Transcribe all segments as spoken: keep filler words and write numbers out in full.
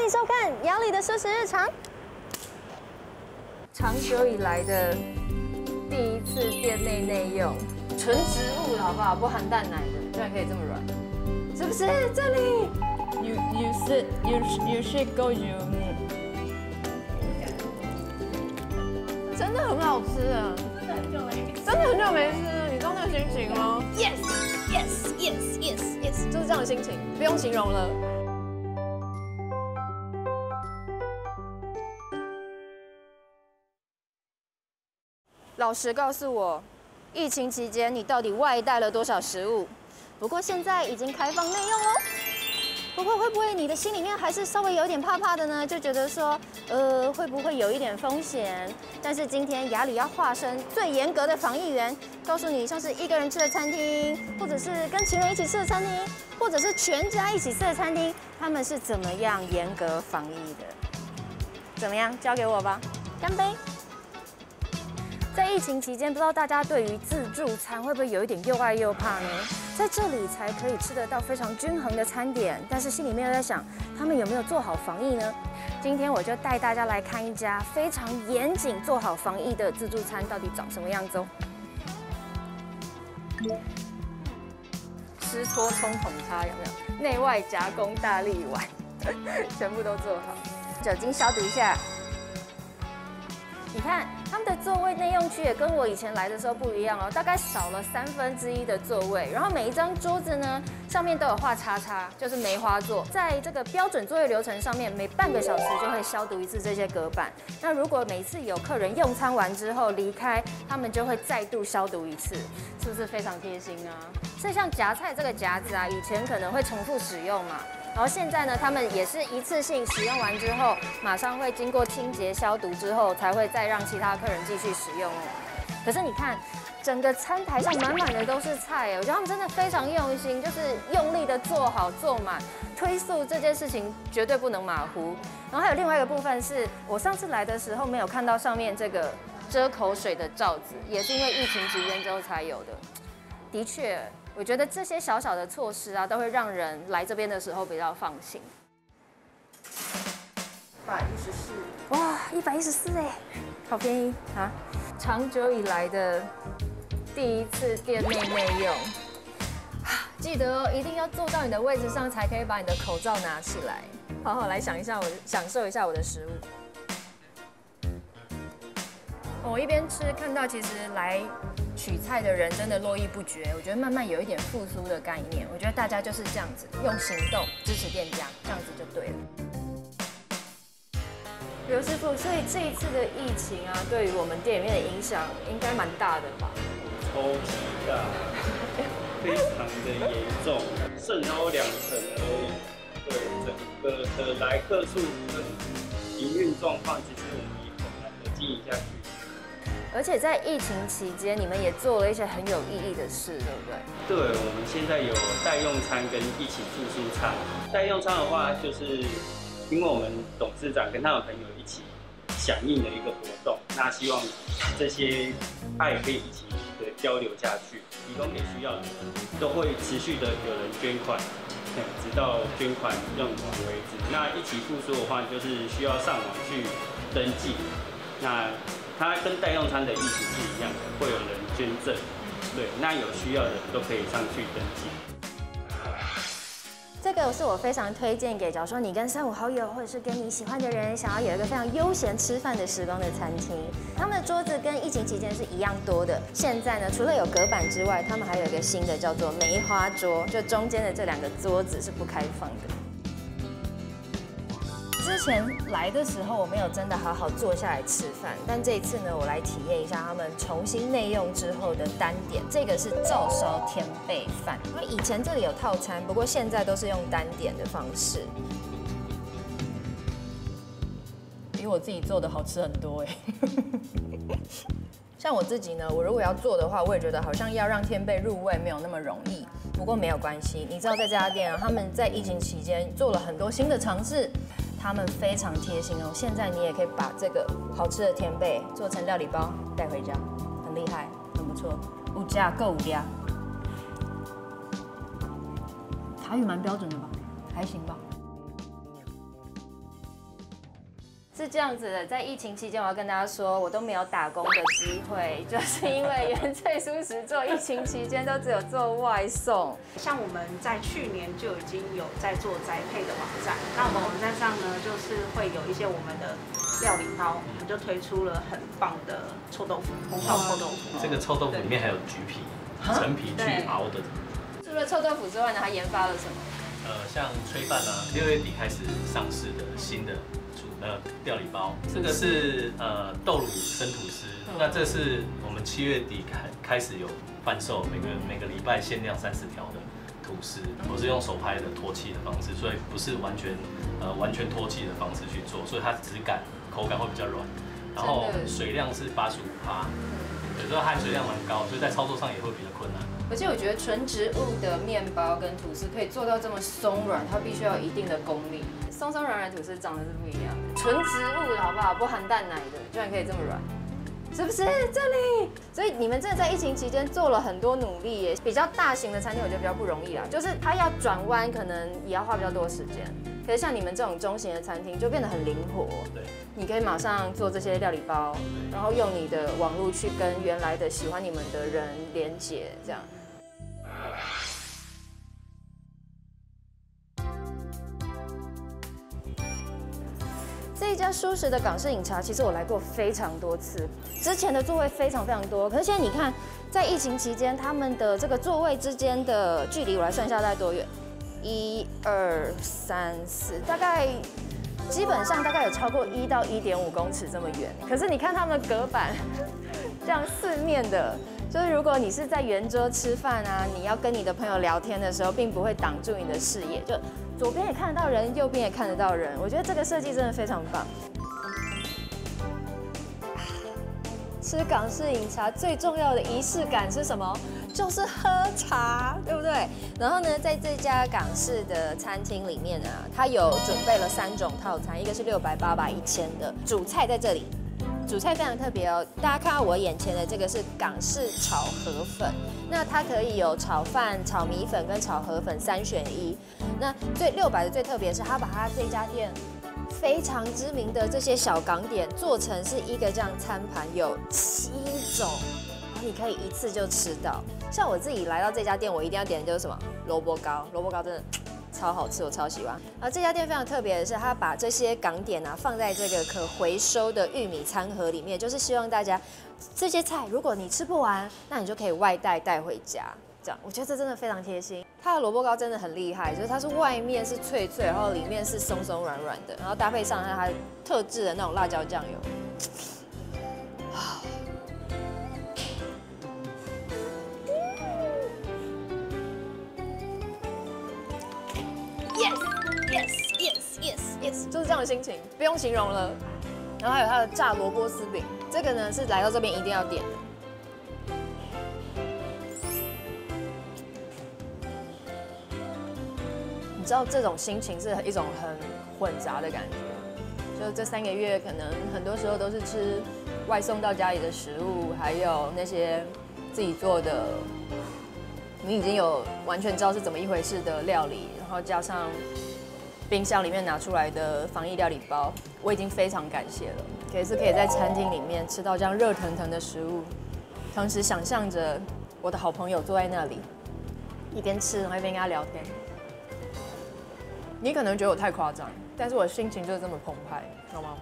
迎收看雅里的素食日常。长久以来的第一次店内内用，纯植物的好不好？不含蛋奶的，居然可以这么软，是不是？这里 ，you you should you you should go you， 真的很好吃啊！真的很久没吃，真的很久没吃了，你知道那个心情吗 ？Yes yes yes yes yes， 就是这样的心情，不用形容了。 老实告诉我，疫情期间你到底外带了多少食物？不过现在已经开放内用喽。不过会不会你的心里面还是稍微有点怕怕的呢？就觉得说，呃，会不会有一点风险？但是今天雅里要化身最严格的防疫员，告诉你，像是一个人吃的餐厅，或者是跟情人一起吃的餐厅，或者是全家一起吃的餐厅，他们是怎么样严格防疫的？怎么样？交给我吧，干杯！ 在疫情期间，不知道大家对于自助餐会不会有一点又爱又怕呢？在这里才可以吃得到非常均衡的餐点，但是心里面又在想，他们有没有做好防疫呢？今天我就带大家来看一家非常严谨做好防疫的自助餐到底长什么样子哦。湿搓冲桶叉有没有？内外夹攻大力丸，全部都做好，酒精消毒一下。 你看他们的座位内用区也跟我以前来的时候不一样哦，大概少了三分之一的座位。然后每一张桌子呢，上面都有画叉叉，就是梅花座。在这个标准作业流程上面，每半个小时就会消毒一次这些隔板。那如果每次有客人用餐完之后离开，他们就会再度消毒一次，是不是非常贴心啊？所以像夹菜这个夹子啊，以前可能会重复使用嘛。 然后现在呢，他们也是一次性使用完之后，马上会经过清洁消毒之后，才会再让其他客人继续使用哦。可是你看，整个餐台上满满的都是菜，我觉得他们真的非常用心，就是用力的做好做满，推速这件事情绝对不能马虎。然后还有另外一个部分是，我上次来的时候没有看到上面这个遮口水的罩子，也是因为疫情期间之后才有的。的确。 我觉得这些小小的措施啊，都会让人来这边的时候比较放心。一百一十四，哇，一百一十四哎，好便宜啊！长久以来的第一次店内内用，记得哦，一定要坐到你的位置上，才可以把你的口罩拿起来，好好来想一下我，享受一下我的食物。我一边吃，看到其实来。 取菜的人真的络绎不绝，我觉得慢慢有一点复苏的概念。我觉得大家就是这样子，用行动支持店家，这样子就对了。刘师傅，所以这一次的疫情啊，对于我们店里面的影响应该蛮大的吧？ 超级大，非常的严重，剩有两成而已。对，整个的来客数跟营运状况，其实我们也很难的经营下去。 而且在疫情期间，你们也做了一些很有意义的事，对不对？ 对，我们现在有代用餐跟一起住宿餐。代用餐的话，就是因为我们董事长跟他的朋友一起响应的一个活动，那希望这些爱可以一起的交流下去，提供给需要的人，都会持续的有人捐款，直到捐款用完为止。那一起复苏的话，就是需要上网去登记。那 它跟代用餐的意思是一样的，会有人捐赠，对，那有需要的人都可以上去登记。 这个是我非常推荐给，假如说你跟三五好友，或者是跟你喜欢的人，想要有一个非常悠闲吃饭的时光的餐厅。他们的桌子跟疫情期间是一样多的。现在呢，除了有隔板之外，他们还有一个新的叫做梅花桌，就中间的这两个桌子是不开放的。 之前来的时候，我没有真的好好坐下来吃饭，但这一次呢，我来体验一下他们重新内用之后的单点。这个是照烧天贝饭，因为以前这里有套餐，不过现在都是用单点的方式。比我自己做的好吃很多哎。像我自己呢，我如果要做的话，我也觉得好像要让天贝入味没有那么容易。不过没有关系，你知道在这家店啊，他们在疫情期间做了很多新的尝试。 他们非常贴心哦，现在你也可以把这个好吃的天贝做成料理包带回家，很厉害，很不错，物价够价。台语蛮标准的吧，还行吧。 是这样子的，在疫情期间，我要跟大家说，我都没有打工的机会，就是因为原萃素食做疫情期间都只有做外送。 像我们在去年就已经有在做宅配的网站，那我们网站上呢，就是会有一些我们的料理包，我们就推出了很棒的臭豆腐，红烧臭豆腐。 这个臭豆腐里面还有橘皮，陈皮去熬的。 除了臭豆腐之外呢，还研发了什么？ 呃，像炊饭啊，六月底开始上市的新的煮呃料理包，这个是呃豆乳生吐司，那这是我们七月底开开始有贩售，每个每个礼拜限量三十条的吐司，我是用手拍的脱气的方式，所以不是完全呃完全脱气的方式去做，所以它质感口感会比较软，然后水量是八十五趴，有时候含水量蛮高，所以在操作上也会比较困难。 而且我觉得纯植物的面包跟吐司可以做到这么松软，它必须要有一定的功力。松松软软吐司长得是不一样的，纯植物的好不好？不含蛋奶的，居然可以这么软，是不是？这里，所以你们真的在疫情期间做了很多努力耶。比较大型的餐厅我觉得比较不容易啦，就是它要转弯可能也要花比较多时间。可是像你们这种中型的餐厅就变得很灵活， 对，你可以马上做这些料理包，然后用你的网络去跟原来的喜欢你们的人连结，这样。这一家舒适的港式饮茶，其实我来过非常多次，之前的座位非常非常多，可是现在你看，在疫情期间，他们的这个座位之间的距离，我来算一下大概多远？一二三四，大概基本上大概有超过一到一点五公尺这么远。可是你看他们隔板，这样四面的。就是如果你是在圆桌吃饭啊，你要跟你的朋友聊天的时候，并不会挡住你的视野，就左边也看得到人，右边也看得到人。我觉得这个设计真的非常棒。吃港式饮茶最重要的仪式感是什么？就是喝茶，对不对？然后呢，在这家港式的餐厅里面啊，它有准备了三种套餐，一个是六百、八百、一千的，主菜在这里。主菜非常特别哦，大家看到我眼前的这个是港式炒河粉，那它可以有炒饭、炒米粉跟炒河粉三选一。那最六百的最特别是，它把它这家店非常知名的这些小港点做成是一个这样餐盘，有七种，然后你可以一次就吃到。像我自己来到这家店，我一定要点的就是什么萝卜糕，萝卜糕真的超好吃，我超喜欢。而这家店非常特别的是，它把这些港点啊放在这个可回收的玉米餐盒里面，就是希望大家这些菜如果你吃不完，那你就可以外带带回家。这样，我觉得这真的非常贴心。它的萝卜糕真的很厉害，就是它是外面是脆脆，然后里面是松松软软的，然后搭配上它特制的那种辣椒酱油。Yes, yes, yes, yes, yes， 就是这样的心情，不用形容了。然后还有它的炸萝卜丝饼，这个呢是来到这边一定要点的。你知道这种心情是一种很混杂的感觉，就这三个月可能很多时候都是吃外送到家里的食物，还有那些自己做的。你已经有完全知道是怎么一回事的料理，然后加上冰箱里面拿出来的防疫料理包，我已经非常感谢了。可是可以在餐厅里面吃到这样热腾腾的食物，同时想象着我的好朋友坐在那里，一边吃然后一边跟他聊天。你可能觉得我太夸张，但是我的心情就是这么澎湃，好吗？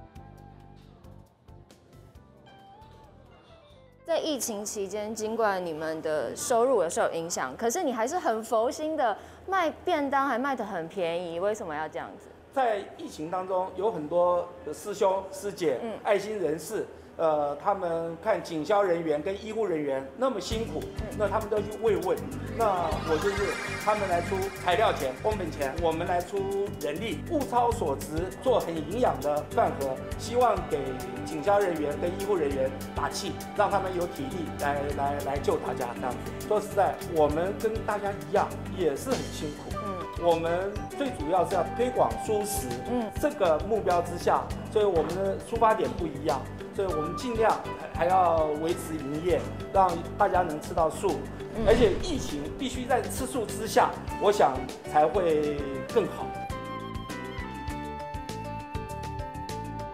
在疫情期间，尽管你们的收入有受影响，可是你还是很佛心的卖便当，还卖得很便宜。为什么要这样子？ 在疫情当中，有很多的师兄师姐、嗯、爱心人士，呃，他们看警消人员跟医护人员那么辛苦，嗯、那他们都去慰问。那我就是他们来出材料钱、工本钱，我们来出人力，物超所值，做很营养的饭盒，希望给警消人员跟医护人员打气，让他们有体力来来来救大家。这样子，说实在，我们跟大家一样，也是很辛苦。嗯。我们最主要是要推广蔬食，嗯，这个目标之下，所以我们的出发点不一样，所以我们尽量还要维持营业，让大家能吃到素，嗯、而且疫情必须在吃素之下，我想才会更好。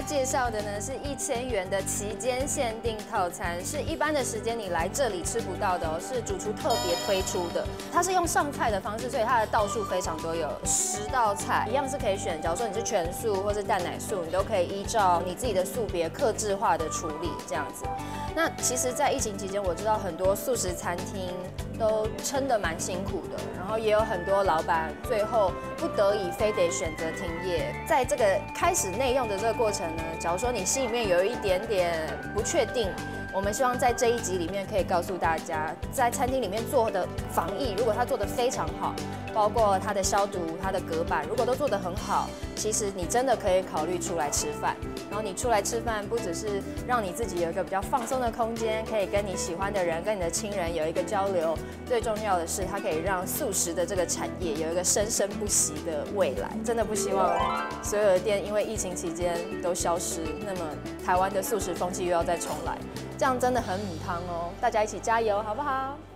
家介绍的呢是一千元的期间限定套餐，是一般的时间你来这里吃不到的哦，是主厨特别推出的。它是用上菜的方式，所以它的道数非常多，有十道菜，一样是可以选。假如说你是全素或是蛋奶素，你都可以依照你自己的素别客制化的处理这样子。那其实，在疫情期间，我知道很多素食餐厅都撑得蛮辛苦的，然后也有很多老板最后不得已非得选择停业。在这个开始内用的这个过程呢，假如说你心里面有一点点不确定，我们希望在这一集里面可以告诉大家，在餐厅里面做的防疫，如果它做得非常好，包括它的消毒、它的隔板，如果都做得很好，其实你真的可以考虑出来吃饭。然后你出来吃饭，不只是让你自己有一个比较放松的空间，可以跟你喜欢的人、跟你的亲人有一个交流。最重要的是，它可以让素食的这个产业有一个生生不息的未来。真的不希望所有的店因为疫情期间都消失，那么台湾的素食风气又要再重来，这样真的很母汤哦。大家一起加油，好不好？